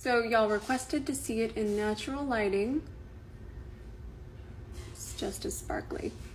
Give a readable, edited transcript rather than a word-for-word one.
So y'all requested to see it in natural lighting. It's just as sparkly.